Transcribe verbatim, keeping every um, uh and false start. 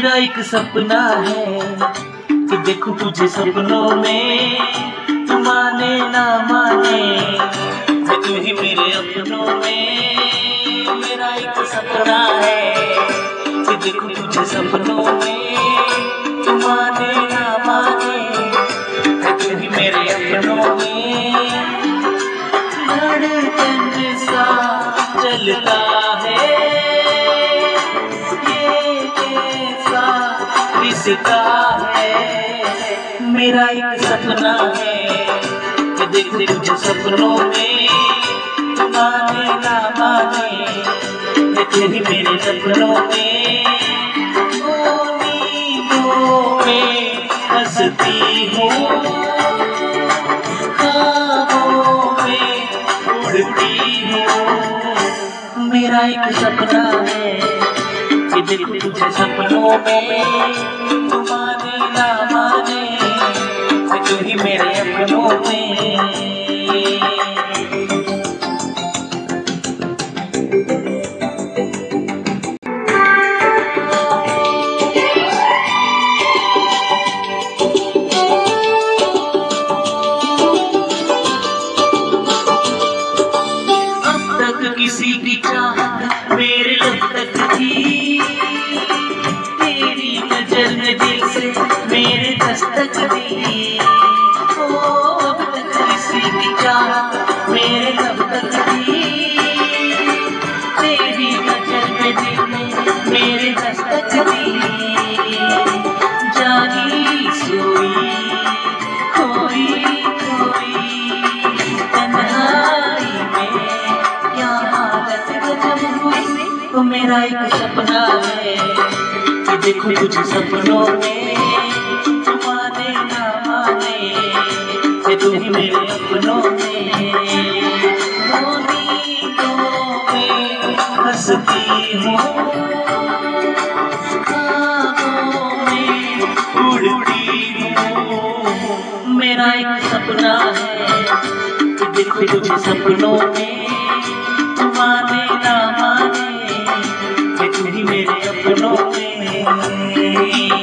मेरा एक सपना है कि देखूं तुझे सपनों में, तू माने ना माने मैं तू ही मेरे अपनों में। मेरा एक सपना है कि देखूं तुझे सपनों में, तू माने ना माने मैं तू ही मेरे अपनों में। धड़कन सा चलता है रिश्ता है। मेरा एक सपना है कि देख तुझे सपनों में, तू माने ना माने मैं तेरी मेरे सपनों में। नींदों में हंसती हूँ, ख्वाबों में उड़ती हूँ। मेरा एक सपना है कि देखूं तुझे सपनों में, तू माने ना माने मैं तू ही मेरे अपनों में। अब तक किसी की चाहत मेरे लब तक थी, तेरी नजर ने दिल से मेरे दस्तक दी। ओ अब तक किसी की चाहत मेरे लब तक थी, तेरी नजर ने दिल ने मेरे दस्तक दी। जागी सोई खोई खोई तन्हाई में क्या हालत गजब हुई। तो मेरा एक सपना है कि देखूं तुझे सपनों में, तू माने ना माने मैं तू ही मेरे अपनों में। नींदों में हंसती हूँ, ख्वाबों में उड़ती हूँ। मेरा एक सपना है कि देखूं तुझे सपनों में, तू माने ना माने मैं तू ही मेरे अपनों में।